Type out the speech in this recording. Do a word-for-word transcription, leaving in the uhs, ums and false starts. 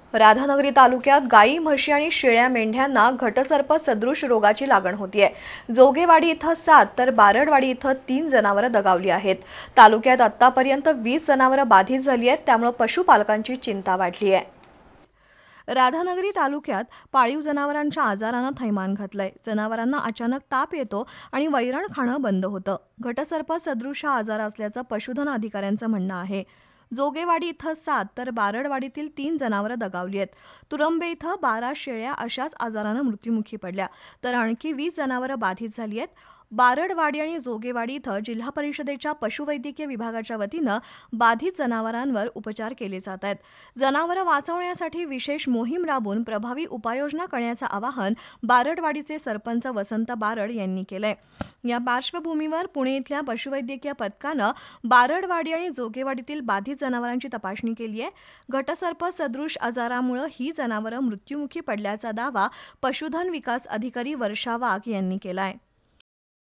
राधानगरी तालुक्यात गायी, म्हशी आणि शेळ्या, मेंढ्यांना घटसर्प सदृश रोगाची लागण होतीये। जोगेवाडी इथं सात तर बारडवाडी इथं तीन जनावरं दगावली आहेत। तालुक्यात आतापर्यंत वीस जनावरं बाधित झाली आहेत, त्यामुळे पशुपालकांची चिंता वाढली आहे। राधानगरी तालुक्यात पाळीव जनावरांच्या आजारानं थैमान घातलंय। जनावरांना अचानक ताप येतो आणि वैरण खाणं बंद होतं। घटसर्प सदृश हा आजार असल्याचं पशुधन अधिकाऱ्यांचं म्हणणं आहे। जोगेवाडी इथं सात तर बारडवाडीतील तीन जनावरं दगावली आहेत। तुरंबे इथं बारा शेळ्या अशाच आजारानं मृत्युमुखी पडल्या, तर आणखी वीस जनावरं बाधित झाली आहेत। बारडवाडी आणि जोगेवाडी इथं जिल्हा परिषदेच्या पशुवैद्यकीय विभागाच्या वतीनं बाधित जनावरांवर उपचार केले जात आहेत। जनावरं वाचवण्यासाठी विशेष मोहीम राबवून प्रभावी उपाययोजना करण्याचं आवाहन बारडवाडीचे सरपंच वसंत बारड यांनी केलंय। या पार्श्वभूमीवर पुणे इथल्या पशुवैद्यकीय पथकानं बारडवाडी आणि जोगेवाडीतील बाधित जनावरांची तपासणी केली आहे। घटसर्प सदृश आजारामुळे ही जनावरं मृत्युमुखी पडल्याचा दावा पशुधन विकास अधिकारी वर्षा वाघ यांनी केलाय।